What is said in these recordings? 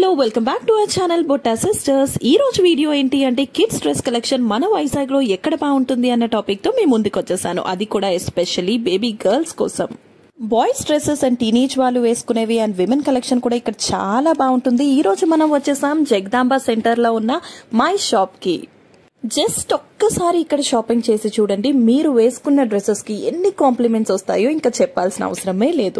Hello welcome back to our channel Butta sisters. ఈ రోజు video ఏంటి అంటే కిడ్స్ డ్రెస్ కలెక్షన్ మన వైజాగ్ లో ఎక్కడ బాగుంటుంది అన్న టాపిక్ తో మేము ముందుకు వచ్చేసాను. అది కూడా ఎస్పెషల్లీ బేబీ గర్ల్స్ కోసం. బాయ్స్ డ్రెస్సెస్ అండ్ టీనేజ్ వాళ్ళు వేసుకునేవి అండ్ విమెన్ కలెక్షన్ కూడా ఇక్కడ చాలా బాగుంటుంది. ఈ రోజు మనం వచ్చేసాం జగదాంబ సెంటర్ లో ఉన్న మై షాప్ కి. జస్ట్ ఒక్కసారి ఇక్కడ షాపింగ్ చేసి చూడండి, మీరు వేసుకున్న డ్రెస్సెస్ కి ఎన్ని కాంప్లిమెంట్స్ వస్తాయో ఇంకా చెప్పాల్సిన అవసరమే లేదు.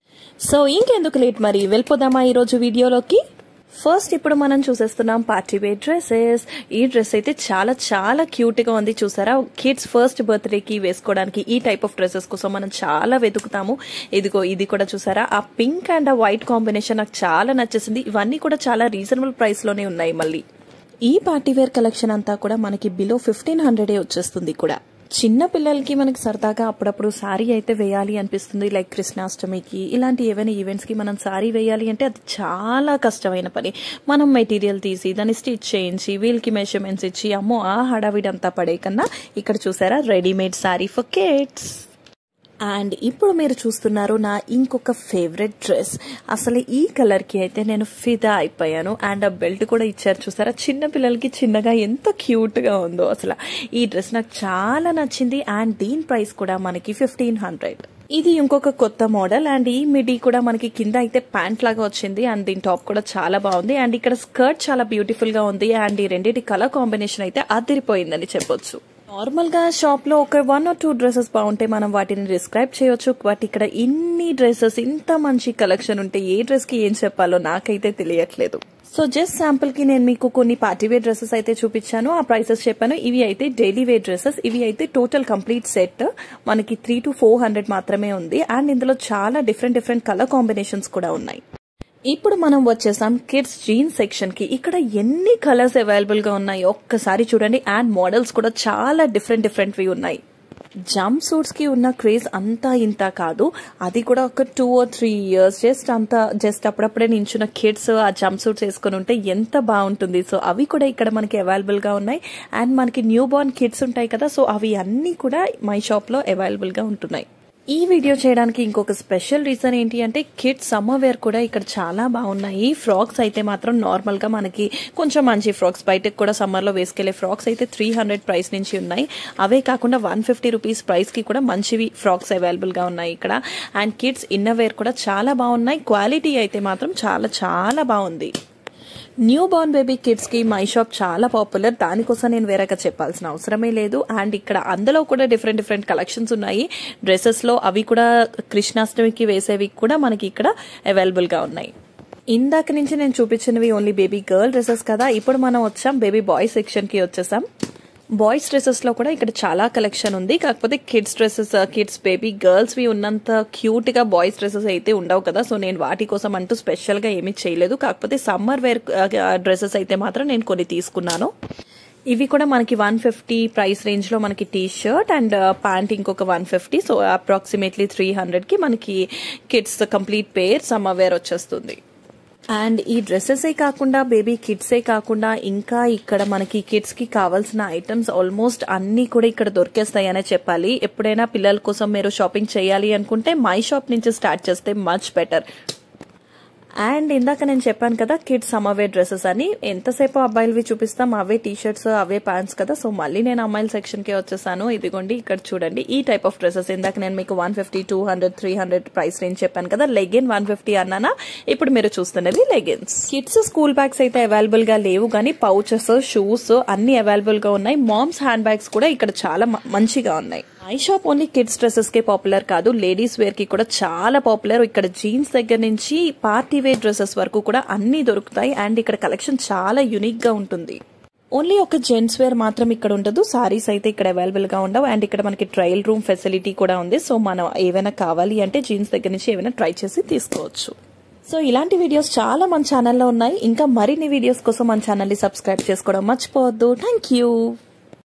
సో ఇంకెందుకు లేట్, మరి వెళ్ళిపోదామా ఈ రోజు వీడియోలోకి. ఫస్ట్ ఇప్పుడు మనం చూసేస్తున్నాం పార్టీ వేర్ డ్రెస్సెస్. ఈ డ్రెస్ అయితే చాలా చాలా క్యూట్ గా ఉంది, చూసారా? కిడ్స్ ఫస్ట్ బర్త్డే కి వేసుకోవడానికి ఈ టైప్ ఆఫ్ డ్రెస్సెస్ కోసం మనం చాలా వెతుకుతాము. ఇదిగో ఇది కూడా చూసారా, ఆ పింక్ అండ్ ఆ వైట్ కాంబినేషన్ నాకు చాలా నచ్చేసింది. ఇవన్నీ కూడా చాలా రీజనబుల్ ప్రైస్ లోనే ఉన్నాయి. మళ్ళీ ఈ పార్టీ వేర్ కలెక్షన్ అంతా కూడా మనకి బిలో 1500 వచ్చేస్తుంది కూడా. చిన్న పిల్లలకి మనకి సరదాగా అప్పుడప్పుడు సారీ అయితే వేయాలి అనిపిస్తుంది. లైక్ కృష్ణాష్టమికి ఇలాంటి ఏవైనా ఈవెంట్స్ కి మనం సారీ వేయాలి అంటే అది చాలా కష్టమైన పని. మనం మెటీరియల్ తీసి దాన్ని స్టిచ్ చేయించి వీళ్ళకి మెజర్మెంట్స్ ఇచ్చి అమ్మో ఆ హడావిడంతా పడే కన్నా ఇక్కడ చూసారా readymade sari for kids. And ఇప్పుడు మీరు చూస్తున్నారు నా ఇంకొక ఫేవరెట్ డ్రెస్. అసలు ఈ కలర్ కి అయితే నేను ఫిదా అయిపోయాను. అండ్ ఆ బెల్ట్ కూడా ఇచ్చారు చూసారా, చిన్న పిల్లలకి చిన్నగా ఎంత క్యూట్ గా ఉందో. అసలు ఈ డ్రెస్ నాకు చాలా నచ్చింది. అండ్ దీని ప్రైస్ కూడా మనకి 1500. ఇది ఇంకొక కొత్త మోడల్. అండ్ ఈ మిడీ కూడా మనకి కింద అయితే ప్యాంట్ లాగా వచ్చింది. అండ్ దీని టాప్ కూడా చాలా బాగుంది. అండ్ ఇక్కడ స్కర్ట్ చాలా బ్యూటిఫుల్ గా ఉంది. అండ్ ఈ రెండింటి కలర్ కాంబినేషన్ అయితే అదిరిపోయిందని చెప్పొచ్చు. నార్మల్ గా షాప్ లో ఒక 1 or 2 డ్రెస్సెస్ బాగుంటే మనం వాటిని డిస్క్రైబ్ చేయొచ్చు. బట్ ఇక్కడ ఇన్ని డ్రెస్సెస్, ఇంత మంచి కలెక్షన్ ఉంటే ఏ డ్రెస్ కి ఏం చెప్పాలో నాకైతే తెలియట్లేదు. సో జస్ట్ శాంపుల్ కి నేను మీకు కొన్ని పార్టీ వేర్ డ్రెస్సెస్ అయితే చూపించాను, ఆ ప్రైసెస్ చెప్పాను. ఇవి అయితే డైలీ వేర్ డ్రెస్సెస్. ఇవి అయితే టోటల్ కంప్లీట్ సెట్ మనకి 300 to 400 మాత్రమే ఉంది. అండ్ ఇందులో చాలా డిఫరెంట్ కలర్ కాంబినేషన్స్ కూడా ఉన్నాయి. ఇప్పుడు మనం వచ్చేసాం కిడ్స్ జీన్స్ సెక్షన్ కి. ఇక్కడ ఎన్ని కలర్స్ అవైలబుల్ గా ఉన్నాయో ఒక్కసారి చూడండి. అండ్ మోడల్స్ కూడా చాలా డిఫరెంట్వి ఉన్నాయి. జంప్ సూట్స్ కి ఉన్న క్రేజ్ అంతా ఇంత కాదు, అది కూడా ఒక 2 or 3 years జస్ట్ అప్పుడప్పుడే నించున్న కిడ్స్ ఆ జంప్ సూట్స్ వేసుకుని ఉంటే ఎంత బాగుంటుంది. సో అవి కూడా ఇక్కడ మనకి అవైలబుల్ గా ఉన్నాయి. అండ్ మనకి న్యూ బోర్న్ కిడ్స్ ఉంటాయి కదా, సో అవి అన్ని కూడా మై షాప్ లో అవైలబుల్ గా ఉంటున్నాయి. ఈ వీడియో చేయడానికి ఇంకొక స్పెషల్ రీజన్ ఏంటి అంటే కిడ్స్ సమ్మర్ వేర్ కూడా ఇక్కడ చాలా బాగున్నాయి. ఫ్రాక్స్ అయితే మాత్రం నార్మల్ గా మనకి కొంచెం మంచి ఫ్రాక్స్, బయటకు కూడా సమ్మర్ లో వేసుకెళ్లే ఫ్రాక్స్ అయితే 300 ప్రైస్ నుంచి ఉన్నాయి. అవే కాకుండా 150 రూపీస్ ప్రైస్ కి కూడా మంచివి ఫ్రాక్స్ అవైలబుల్ గా ఉన్నాయి ఇక్కడ. అండ్ కిడ్స్ ఇన్నర్ వేర్ కూడా చాలా బాగున్నాయి. క్వాలిటీ అయితే మాత్రం చాలా చాలా బాగుంది. న్యూ బోర్న్ బేబీ కిడ్స్ కి మై షాప్ చాలా పాపులర్, దానికోసం నేను వేరేగా చెప్పాల్సిన అవసరమే లేదు. అండ్ ఇక్కడ అందులో కూడా డిఫరెంట్ కలెక్షన్స్ ఉన్నాయి డ్రెస్సెస్ లో. అవి కూడా కృష్ణాష్టమికి వేసేవి కూడా మనకి ఇక్కడ అవైలబుల్ గా ఉన్నాయి. ఇందాక నుంచి నేను చూపించినవి ఓన్లీ బేబీ గర్ల్ డ్రెస్సెస్ కదా. ఇప్పుడు మనం వచ్చాం బేబీ బాయ్ సెక్షన్ కి వచ్చేసాం. బాయ్స్ డ్రెస్సెస్ లో కూడా ఇక్కడ చాలా కలెక్షన్ ఉంది. కాకపోతే kids dresses, kids baby girls వి ఉన్నంత క్యూట్ గా బాయ్స్ డ్రెస్సెస్ అయితే ఉండవు కదా. సో నేను వాటి కోసం అంటూ స్పెషల్ గా ఏమీ చేయలేదు. కాకపోతే సమ్మర్ వేర్ డ్రెస్సెస్ అయితే మాత్రం నేను కొన్ని తీసుకున్నాను. ఇవి కూడా మనకి 150 ప్రైస్ రేంజ్ లో మనకి టీ షర్ట్ అండ్ ప్యాంట్ ఇంకొక 150. సో అప్రాక్సిమేట్లీ 300 కి మనకి kids complete pair summer wear వచ్చేస్తుంది. అండ్ ఈ డ్రెస్సెసే కాకుండా బేబీ కిడ్సే కాకుండా ఇంకా ఇక్కడ మనకి కిడ్స్ కి కావాల్సిన ఐటమ్స్ ఆల్మోస్ట్ అన్ని కూడా ఇక్కడ దొరికేస్తాయనే చెప్పాలి. ఎప్పుడైనా పిల్లల కోసం మీరు షాపింగ్ చేయాలి అనుకుంటే మై షాప్ నుంచి స్టార్ట్ చేస్తే మచ్ బెటర్. అండ్ ఇందాక నేను చెప్పాను కదా కిడ్స్ సమ్మర్ వేర్ డ్రెస్సెస్ అని, ఎంతసేపు అబ్బాయిలవి చూపిస్తాం, అవే టీ షర్ట్స్ అవే ప్యాంట్స్ కదా. సో మళ్ళీ నేను అమ్మాయిల సెక్షన్ కి వచ్చేసాను. ఇదిగోండి ఇక్కడ చూడండి ఈ టైప్ ఆఫ్ డ్రెస్సెస్. ఇందాక నేను మీకు 150, 200, 300 ప్రైస్ రేంజ్ చెప్పాను కదా. లెగిన్ 150 అన్నానా, ఇప్పుడు మీరు చూస్తున్నది లెగిన్స్. కిడ్స్ స్కూల్ బ్యాగ్స్ అయితే అవైలబుల్ గా లేవు, కానీ పౌచెస్, షూస్ అన్ని అవైలబుల్ గా ఉన్నాయి. మామ్స్ హ్యాండ్ బ్యాగ్స్ కూడా ఇక్కడ చాలా మంచిగా ఉన్నాయి. My shop only kids dresses కే పాపులర్ కాదు, లేడీస్ వేర్ కి కూడా చాలా పాపులర్. ఇక్కడ జీన్స్ దగ్గర నుంచి పార్టీ వేర్ డ్రెస్సెస్ వరకు కూడా అన్ని దొరుకుతాయి. అండ్ ఇక్కడ కలెక్షన్ చాలా యూనిక్ గా ఉంటుంది. ఓన్లీ ఒక జెంట్స్ వేర్ మాత్రం ఇక్కడ ఉండదు, సారీస్ అయితే ఇక్కడ అవైలబుల్ గా ఉండవు. అండ్ ఇక్కడ మనకి ట్రయల్ రూమ్ ఫెసిలిటీ కూడా ఉంది. సో మనం ఏవైనా కావాలి అంటే జీన్స్ దగ్గర నుంచి ఏమైనా ట్రై చేసి తీసుకోవచ్చు. సో ఇలాంటి వీడియోస్ చాలా మన ఛానల్లో ఉన్నాయి. ఇంకా మరిన్ని వీడియోస్ కోసం మన ఛానల్ ని సబ్స్క్రైబ్ చేసుకోవడం మర్చిపోవద్దు. Thank you.